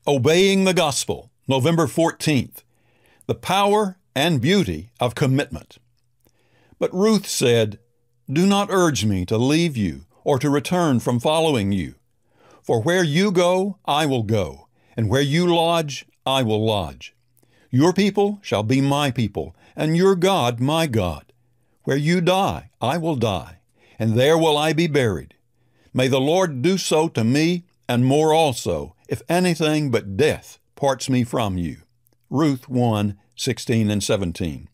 Obeying the Gospel, November 14th. The power and beauty of commitment. But Ruth said, "Do not urge me to leave you or to return from following you. For where you go, I will go, and where you lodge, I will lodge. Your people shall be my people, and your God my God. Where you die, I will die, and there will I be buried. May the Lord do so to me, and more also, if anything but death parts me from you." Ruth 1:16 and 17.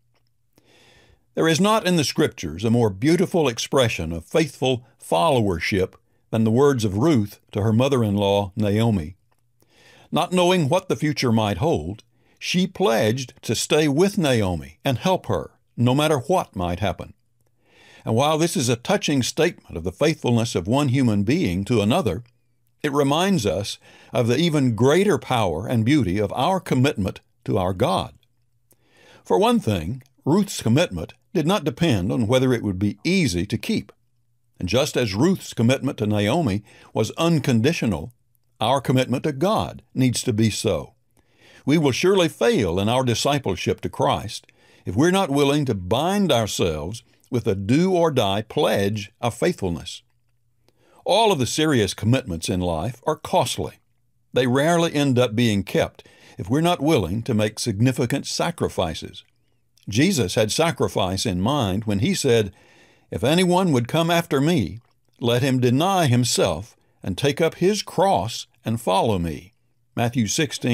There is not in the Scriptures a more beautiful expression of faithful followership than the words of Ruth to her mother-in-law, Naomi. Not knowing what the future might hold, she pledged to stay with Naomi and help her, no matter what might happen. And while this is a touching statement of the faithfulness of one human being to another, it reminds us of the even greater power and beauty of our commitment to our God. For one thing, Ruth's commitment did not depend on whether it would be easy to keep. And just as Ruth's commitment to Naomi was unconditional, our commitment to God needs to be so. We will surely fail in our discipleship to Christ if we're not willing to bind ourselves with a do-or-die pledge of faithfulness. All of the serious commitments in life are costly. They rarely end up being kept if we're not willing to make significant sacrifices. Jesus had sacrifice in mind when he said, "If anyone would come after me, let him deny himself and take up his cross and follow me." Matthew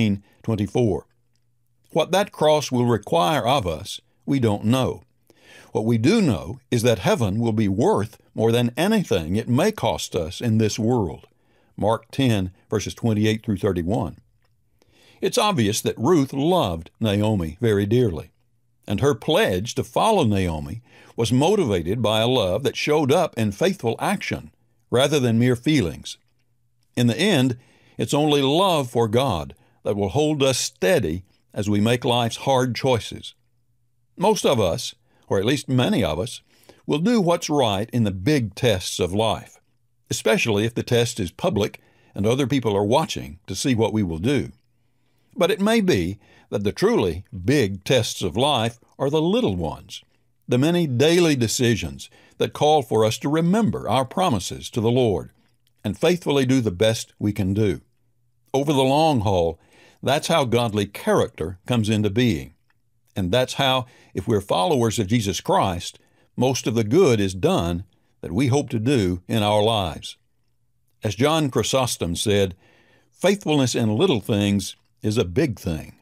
16:24. What that cross will require of us, we don't know. What we do know is that heaven will be worth more than anything it may cost us in this world. Mark 10, verses 28 through 31. It's obvious that Ruth loved Naomi very dearly, and her pledge to follow Naomi was motivated by a love that showed up in faithful action rather than mere feelings. In the end, it's only love for God that will hold us steady as we make life's hard choices. Most of us, or at least many of us, will do what's right in the big tests of life, especially if the test is public and other people are watching to see what we will do. But it may be that the truly big tests of life are the little ones, the many daily decisions that call for us to remember our promises to the Lord and faithfully do the best we can do. Over the long haul, that's how godly character comes into being. And that's how, if we're followers of Jesus Christ, most of the good is done that we hope to do in our lives. As John Chrysostom said, "Faithfulness in little things is a big thing."